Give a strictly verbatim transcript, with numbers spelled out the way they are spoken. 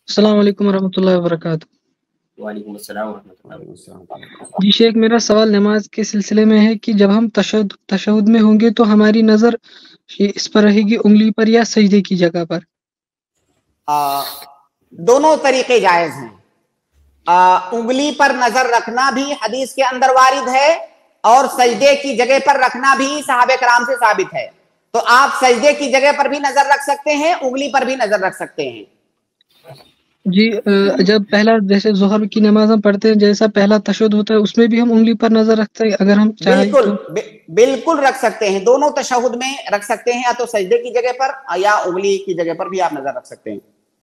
अस्सलाम वालेकुम रहमतुल्लाहि व बरकातुहू। वालेकुम अस्सलाम व रहमतुल्लाहि वालेकुम व अस्सलाम। बरकातुहू। जी शेख, मेरा सवाल नमाज के सिलसिले में है कि जब हम तशहुद तशहुद में होंगे तो हमारी नज़र ये इस पर रहेगी उंगली पर या सजदे की जगह पर? आ, दोनों तरीके जायज हैं। आ, उंगली पर नजर रखना भी हदीस के अंदर वारिद है और सजदे की जगह पर रखना भी सहाबे कराम से साबित है। तो आप सजदे की जगह पर भी नजर रख सकते हैं, उंगली पर भी नजर रख सकते हैं। जी अ, जब पहला जैसे ज़ोहर की नमाज हम पढ़ते हैं, जैसा पहला तशहुद होता है उसमें भी हम उंगली पर नजर रखते हैं अगर हम चाहें बिल्कुल तो? बि, बिल्कुल रख सकते हैं, दोनों तशहुद में रख सकते हैं, या तो सजदे की जगह पर या उंगली की जगह पर भी आप नजर रख सकते हैं।